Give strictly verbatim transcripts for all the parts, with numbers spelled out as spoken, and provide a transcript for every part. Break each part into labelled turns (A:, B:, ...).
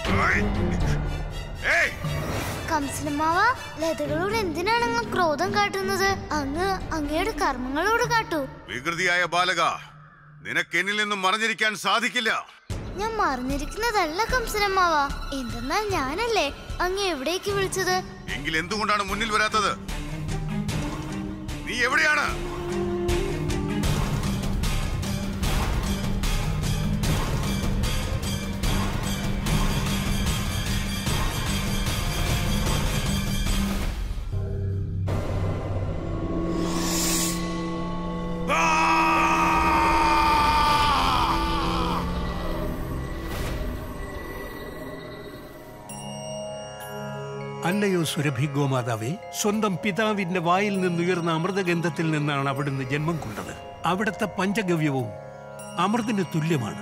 A: കംസനമാവ, ലതകളോട് എന്തിനാണ് അങ്ങ് ക്രോധം കാട്ടുന്നത്? അങ്ങ് അങ്ങയുടെ കർമ്മങ്ങളോട് കാട്ടൂ.
B: വികൃതിയായ ബാലക, നിനക്ക് എന്നിൽ നിന്നും മറഞ്ഞിരിക്കാൻ സാധിക്കില്ല.
A: ഞാൻ മറിഞ്ഞിരിക്കുന്നതല്ല കംസനമാവ. എന്തെന്നാൽ ഞാനല്ലേ അങ്ങ് എവിടേക്ക് വിളിച്ചത്?
B: എങ്കിൽ എന്തുകൊണ്ടാണ് മുന്നിൽ വരാത്തത്? നീ എവിടെയാണ്?
C: അല്ലയോ സുരഭി ഗോമാതാവേ, സ്വന്തം പിതാവിന്റെ വായിൽ നിന്നുയർന്ന അമൃതഗന്ധത്തിൽ നിന്നാണ് അവിടുന്ന് ജന്മം കൊണ്ടത്. അവിടുത്തെ പഞ്ചഗവ്യവും അമൃതിന് തുല്യമാണ്.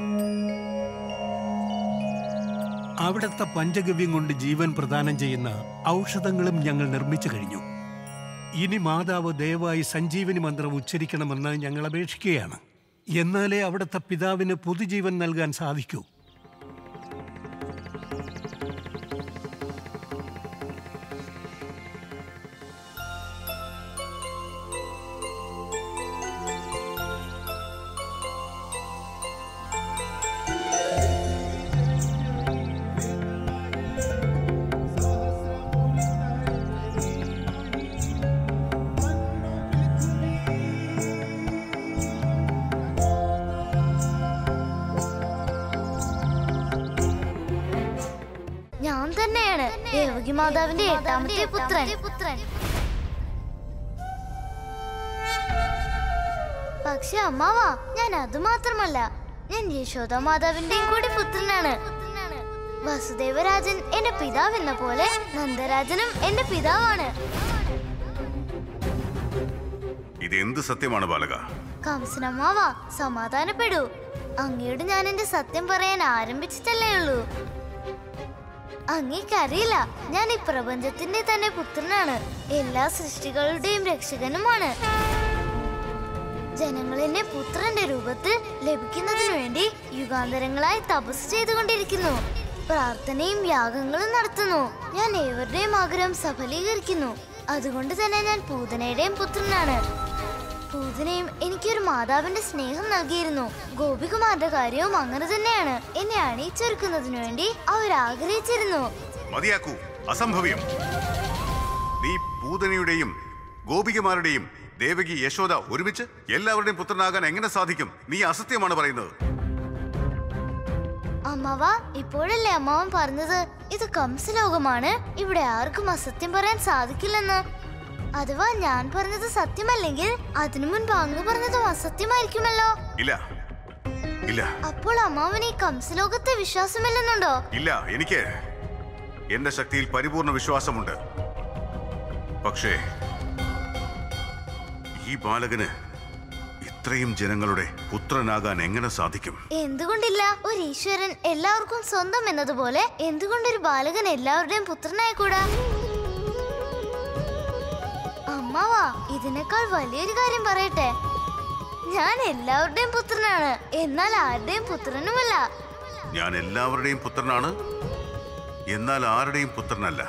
C: അവിടുത്തെ പഞ്ചഗവ്യം കൊണ്ട് ജീവൻ പ്രദാനം ചെയ്യുന്ന ഔഷധങ്ങളും ഞങ്ങൾ നിർമ്മിച്ചു കഴിഞ്ഞു. ഇനി മാതാവ് ദയവായി സഞ്ജീവനി മന്ത്രം ഉച്ചരിക്കണമെന്ന് ഞങ്ങൾ അപേക്ഷിക്കുകയാണ്. എന്നാലേ അവിടുത്തെ പിതാവിന് പുതുജീവൻ നൽകാൻ സാധിക്കൂ.
A: ഞാൻ തന്നെയാണ് ദേവകി മാതാവിന്റെ എട്ടാമത്തെ പുത്രൻ. പക്ഷെ അമ്മാവാ, ഞാൻ അത് മാത്രമല്ല, ഞാൻ യശോദ മാതാവിന്റെയും കൂടി പുത്രനാണ്. വസുദേവരാജൻ എന്റെ പിതാവെന്ന പോലെ നന്ദരാജനും എന്റെ പിതാവാണ്.
B: ഇതെന്ത് സത്യമാണ് ബാലക?
A: കംസനമ്മാവാ, സമാധാനപ്പെടൂ. അങ്ങയോട് ഞാൻ എന്റെ സത്യം പറയാൻ ആരംഭിച്ചിട്ടല്ലേ ഉള്ളൂ. അങ്ങേക്കറിയില്ല, ഞാൻ ഈ പ്രപഞ്ചത്തിന്റെ തന്നെ പുത്രനാണ്. എല്ലാ സൃഷ്ടികളുടെയും രക്ഷകനുമാണ്. ജനങ്ങൾ എന്നെ പുത്രന്റെ രൂപത്തിൽ ലഭിക്കുന്നതിനു വേണ്ടി യുഗാന്തരങ്ങളായി തപസ് ചെയ്തുകൊണ്ടിരിക്കുന്നു. പ്രാർത്ഥനയും യാഗങ്ങളും നടത്തുന്നു. ഞാൻ ഏവരുടെയും ആഗ്രഹം സഫലീകരിക്കുന്നു. അതുകൊണ്ട് തന്നെ ഞാൻ പൂതനയുടെയും പുത്രനാണ്. പൂതനയും എനിക്കൊരു മാതാവിന്റെ സ്നേഹം നൽകിയിരുന്നു. ഗോപികുമാരുടെ കാര്യവും അങ്ങനെ തന്നെയാണ്. എന്നെ അണിയിച്ചൊരുക്കുന്നതിനു വേണ്ടി അവർ ആഗ്രഹിച്ചിരുന്നു.
B: മതിയാക്കൂ, അസംഭവ്യം. നീ പൂതനയുടെയും ഗോപികമാരുടെയും ദേവകി യശോദ ഒരുമിച്ച് എല്ലാവരുടെയും പുത്രനാകാൻ എങ്ങനെ സാധിക്കും? നീ അസത്യമാണ് പറയുന്നത്.
A: അമ്മാവ, ഇപ്പോഴല്ലേ അമ്മാവൻ പറഞ്ഞത് ഇത് കംസലോകമാണ്, ഇവിടെ ആർക്കും അസത്യം പറയാൻ സാധിക്കില്ലെന്ന്? അഥവാ ഞാൻ പറഞ്ഞത് സത്യമല്ലെങ്കിൽ അതിനു മുൻപ് അങ്ങ് പറഞ്ഞതും അസത്യമായിരിക്കുമല്ലോ.
B: ഇല്ല ഇല്ല.
A: അപ്പോൾ അമ്മാവന് ഈ കംസലോകത്തെ വിശ്വാസമില്ലെന്നുണ്ടോ?
B: ഇല്ല, എനിക്ക് എന്റെ ശക്തിയിൽ പരിപൂർണ വിശ്വാസമുണ്ട്. പക്ഷേ ഈ ബാലകന് ഇത്രയും ജനങ്ങളുടെ പുത്രനാകാൻ എങ്ങനെ സാധിക്കും?
A: എന്തുകൊണ്ടില്ല? ഒരു ഈശ്വരൻ എല്ലാവർക്കും സ്വന്തം എന്നതുപോലെ എന്തുകൊണ്ടൊരു ബാലകൻ എല്ലാവരുടെയും പുത്രനായിക്കൂടാ? അമ്മാവാ, ഇതിനേക്കാൾ വലിയൊരു കാര്യം പറയട്ടെ. ഞാൻ എല്ലാവരുടെയും പുത്രനാണ്, എന്നാൽ ആരുടെയും പുത്രനുമല്ല.
B: ഞാൻ എല്ലാവരുടെയും പുത്രനാണ്, എന്നാൽ ആരുടെയും പുത്രനല്ല.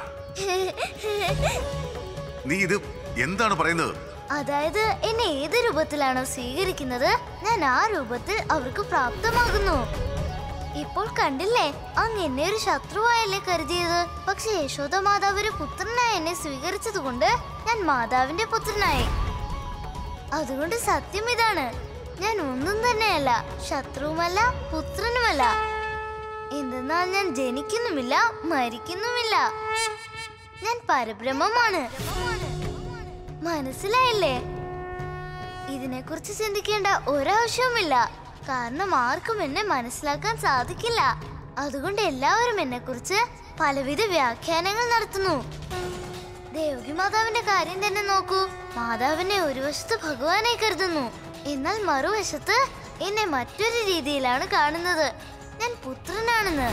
B: നീ ഇത് എന്താണ് പറയുന്നത്?
A: അതായത് എന്നെ ഏത് രൂപത്തിലാണോ സ്വീകരിക്കുന്നത്, ഞാൻ ആ രൂപത്തിൽ അവർക്ക് പ്രാപ്തമാകുന്നു. ഇപ്പോൾ കണ്ടില്ലേ, അങ്ങ് എന്നെ ഒരു ശത്രുവായല്ലേ കരുതിയത്. പക്ഷെ യശോദ മാതാവ് ഒരു പുത്രനായി എന്നെ സ്വീകരിച്ചത് കൊണ്ട് ഞാൻ മാതാവിന്റെ പുത്രനായി. അതുകൊണ്ട് സത്യം ഇതാണ്, ഞാൻ ഒന്നും തന്നെയല്ല, ശത്രുവുമല്ല പുത്രനുമല്ല. എന്തെന്നാൽ ഞാൻ ജനിക്കുന്നുമില്ല മരിക്കുന്നുമില്ല. ഞാൻ പരബ്രഹ്മമാണ്. മനസ്സിലായില്ലേ? ഇതിനെക്കുറിച്ച് ചിന്തിക്കേണ്ട ഒരാവശ്യവുമില്ല. കാരണം ആർക്കും എന്നെ മനസ്സിലാക്കാൻ സാധിക്കില്ല. അതുകൊണ്ട് എല്ലാവരും എന്നെ കുറിച്ച് പലവിധ വ്യാഖ്യാനങ്ങൾ നടത്തുന്നു. ദേവകി മാതാവിന്റെ കാര്യം തന്നെ നോക്കൂ. മാതാവിനെ ഒരു വശത്ത് ഭഗവാനായി കരുതുന്നു, എന്നാൽ മറുവശത്ത് എന്നെ മറ്റൊരു രീതിയിലാണ് കാണുന്നത്, ഞാൻ പുത്രനാണെന്ന്.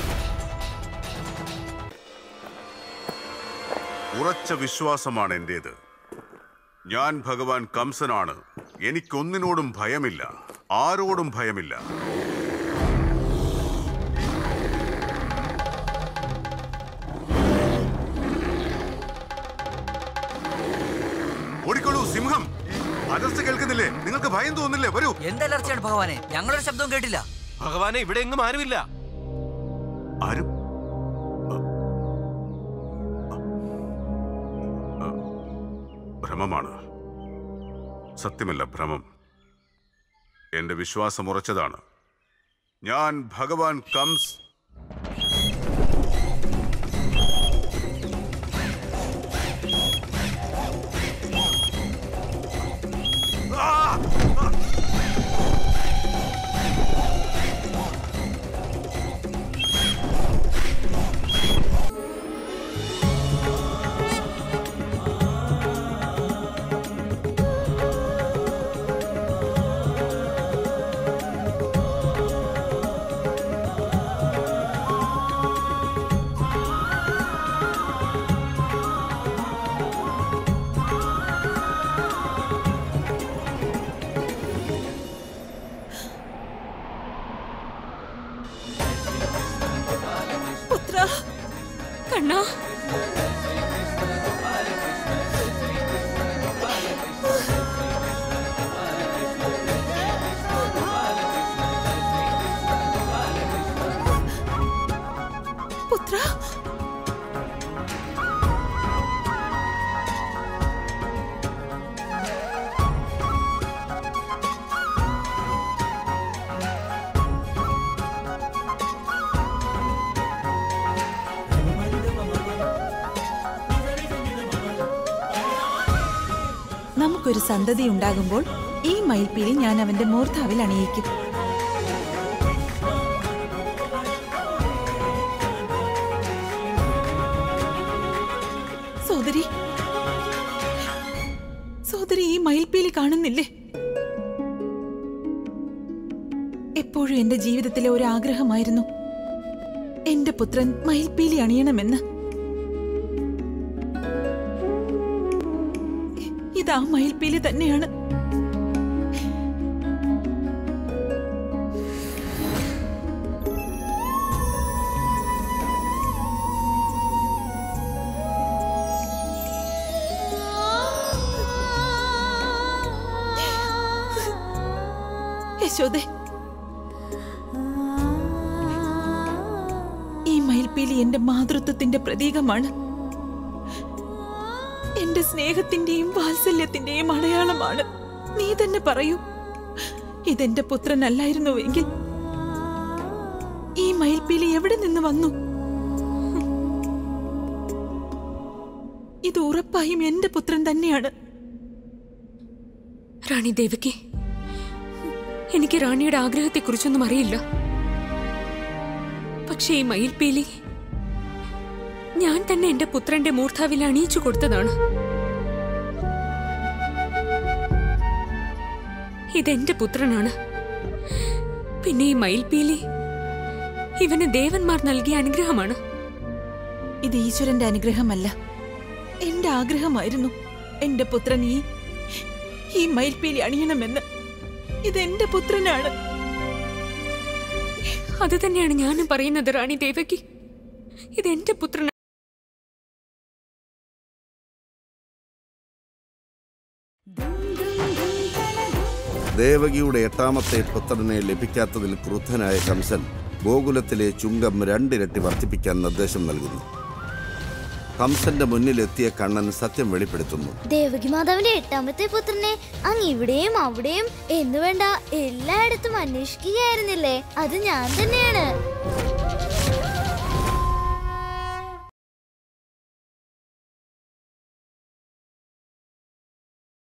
B: ഉറച്ച വിശ്വാസമാണ് എന്റേത്. ഞാൻ ഭഗവാൻ കംസനാണ്. എനിക്കൊന്നിനോടും ഭയമില്ല, ആരോടും ഭയമില്ല. അലർച്ച കേൾക്കുന്നില്ലേ? നിങ്ങൾക്ക് ഭയം തോന്നില്ലേ? വരൂ.
D: എന്ത് അലർച്ചയാണ് ഭഗവാനെ? ഞങ്ങളൊരു ശബ്ദവും കേട്ടില്ല.
E: ഭഗവാനെ, ഇവിടെ എങ്ങും ആരുമില്ല.
B: ആരും? ഭ്രമമാണ്. സത്യമല്ല, ഭ്രമം. എന്റെ വിശ്വാസം ഉറച്ചതാണ്. ഞാൻ ഭഗവാൻ കംസ്
F: കണ്ണാ, പുത്ര,
G: നമുക്കൊരു സന്തതി ഉണ്ടാകുമ്പോൾ ഈ മയിൽപ്പീലി ഞാൻ അവന്റെ മൂർധാവിൽ അണിയിക്കും. സോദരി, സോദരി, ഈ മയിൽപ്പീലി കാണുന്നില്ലേ? എപ്പോഴും എന്റെ ജീവിതത്തിലെ ഒരു ആഗ്രഹമായിരുന്നു എന്റെ പുത്രൻ മയിൽപ്പീലി അണിയണമെന്ന്. ഇതാ മയിൽപ്പീലി തന്നെയാണ്. യശോദേ, ഈ മയിൽപ്പീലി എന്റെ മാതൃത്വത്തിന്റെ പ്രതീകമാണ്. എന്റെ സ്നേഹത്തിന്റെയും വാത്സല്യത്തിന്റെയും അടയാളമാണ്. നീ തന്നെ പറയൂ, ഇതെന്റെ പുത്രനല്ലായിരുന്നുവെങ്കിൽ ഈ മയിൽപ്പീലി എവിടെ നിന്ന് വന്നു? ഇത് ഉറപ്പായും എന്റെ പുത്രൻ തന്നെയാണ്.
F: റാണി ദേവകി, എനിക്ക് റാണിയുടെ ആഗ്രഹത്തെക്കുറിച്ചൊന്നും അറിയില്ല. പക്ഷേ ഈ മയിൽപ്പീലി ഞാൻ തന്നെ എന്റെ പുത്രന്റെ മൂർധാവിൽ അണിയിച്ചു കൊടുത്തതാണ്. ഇതെന്റെ പുത്രനാണ്. പിന്നെ ഈ മയിൽപ്പീലി ഇവന് ദേവന്മാർ നൽകിയ അനുഗ്രഹമാണ്.
G: ഇത് ഈശ്വരന്റെ അനുഗ്രഹമല്ല, എന്റെ ആഗ്രഹമായിരുന്നു. എന്റെ പുത്രൻ ഈ ഈ മയിൽപ്പീലി അണിയണമെന്ന്. ഇതെന്റെ പുത്രനാണ്.
F: അത് തന്നെയാണ് ഞാനും പറയുന്നത് റാണി ദേവകി. ഇതെന്റെ പുത്രനാണ്.
H: ദേവകിയുടെ എട്ടാമത്തെ പുത്രനെ ലഭിക്കാത്തതിൽ ക്രുദ്ധനായ കംസൻ ഗോകുലത്തിലെ ചുങ്കം രണ്ടിരട്ടി വർദ്ധിപ്പിക്കാൻ നിർദ്ദേശം നൽകുന്നു. കംസന്റെ മുന്നിലെത്തിയ കണ്ണൻ സത്യം വെളിപ്പെടുത്തുന്നു.
A: ദേവകി മാതാവിന്റെ എട്ടാമത്തെ പുത്രനെ അങ്ങ് ഇവിടെയും അവിടെയും എന്നുവേണ്ട എല്ലായിടത്തും അന്വേഷിക്കുകയായിരുന്നില്ലേ? അത് ഞാൻ തന്നെയാണ്.